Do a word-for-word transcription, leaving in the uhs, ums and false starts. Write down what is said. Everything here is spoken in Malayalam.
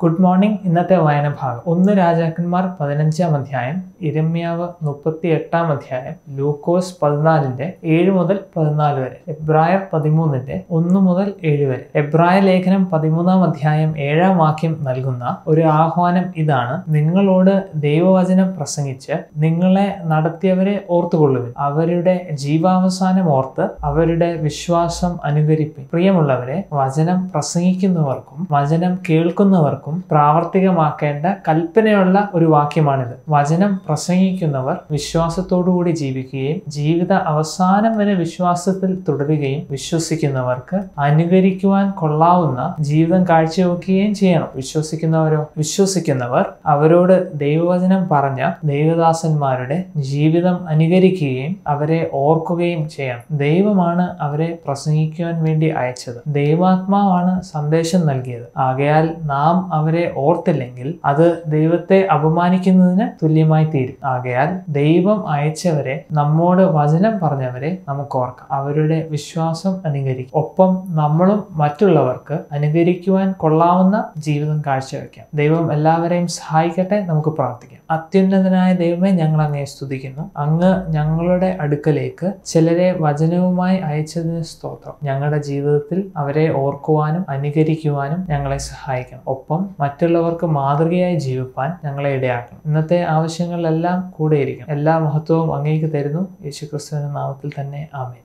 Good morning. ഇന്നത്തെ വായന ഭാഗം ഒന്ന് രാജാക്കന്മാർ പതിനഞ്ചാം അധ്യായം, ഇരമ്യാവ് മുപ്പത്തി എട്ടാം അധ്യായം, ലൂക്കോസ് പതിനാലിന്റെ ഏഴ് മുതൽ പതിനാല് വരെ, എബ്രായർ പതിമൂന്നിന്റെ ഒന്ന് മുതൽ ഏഴ് വരെ. എബ്രായ ലേഖനം പതിമൂന്നാം അധ്യായം ഏഴാം വാക്യം നൽകുന്ന ഒരു ആഹ്വാനം ഇതാണ്: നിങ്ങളോട് ദൈവവചനം പ്രസംഗിച്ച് നിങ്ങളെ നടത്തിയവരെ ഓർത്തുകൊള്ളുവിൻ, അവരുടെ ജീവാവസാനം ഓർത്ത് അവരുടെ വിശ്വാസം അനുകരിപ്പിൻ. പ്രിയമുള്ളവരെ, വചനം പ്രസംഗിക്കുന്നവർക്കും വചനം കേൾക്കുന്നവർക്കും പ്രാവർത്തികമാക്കേണ്ട കൽപ്പനയുള്ള ഒരു വാക്യമാണിത്. വചനം പ്രസംഗിക്കുന്നവർ വിശ്വാസത്തോടുകൂടി ജീവിക്കുകയും ജീവിത അവസാനം വരെ വിശ്വാസത്തിൽ തുടരുകയും വിശ്വസിക്കുന്നവർക്ക് അനുകരിക്കുവാൻ കൊള്ളാവുന്ന ജീവിതം കാഴ്ചവെക്കുകയും ചെയ്യണം. വിശ്വസിക്കുന്നവരോ വിശ്വസിക്കുന്നവർ അവരോട് ദൈവവചനം പറഞ്ഞ ദൈവദാസന്മാരുടെ ജീവിതം അനുകരിക്കുകയും അവരെ ഓർക്കുകയും ചെയ്യണം. ദൈവമാണ് അവരെ പ്രസംഗിക്കുവാൻ വേണ്ടി അയച്ചത്. ദൈവാത്മാവാണ് സന്ദേശം നൽകിയത്. ആകയാൽ നാം അവരെ ഓർത്തില്ലെങ്കിൽ അത് ദൈവത്തെ അപമാനിക്കുന്നതിന് തുല്യമായി തീരും. ആകയാൽ ദൈവം അയച്ചവരെ, നമ്മോട് വചനം പറഞ്ഞവരെ നമുക്ക് ഓർക്കാം, അവരുടെ വിശ്വാസം അനുകരിക്കും. ഒപ്പം നമ്മളും മറ്റുള്ളവർക്ക് അനുകരിക്കുവാൻ കൊള്ളാവുന്ന ജീവിതം കാഴ്ചവെക്കാം. ദൈവം എല്ലാവരെയും സഹായിക്കട്ടെ. നമുക്ക് പ്രാർത്ഥിക്കാം. അത്യുന്നതനായ ദൈവമേ, ഞങ്ങൾ അങ്ങയെ സ്തുതിക്കുന്നു. അങ്ങ് ഞങ്ങളുടെ അടുക്കലേക്ക് ചിലരെ വചനവുമായി അയച്ചതിന് സ്തോത്രം. ഞങ്ങളുടെ ജീവിതത്തിൽ അവരെ ഓർക്കുവാനും അനുകരിക്കുവാനും ഞങ്ങളെ സഹായിക്കണം. ഒപ്പം മറ്റുള്ളവർക്ക് മാതൃകയായി ജീവിപ്പാൻ ഞങ്ങളെ ഇടയാക്കണം. ഇന്നത്തെ ആവശ്യങ്ങളിലെല്ലാം കൂടെയിരിക്കണം. എല്ലാ മഹത്വവും അങ്ങേക്ക് തരുന്നു. യേശുക്രിസ്തുവിന്റെ നാമത്തിൽ തന്നെ, ആമേൻ.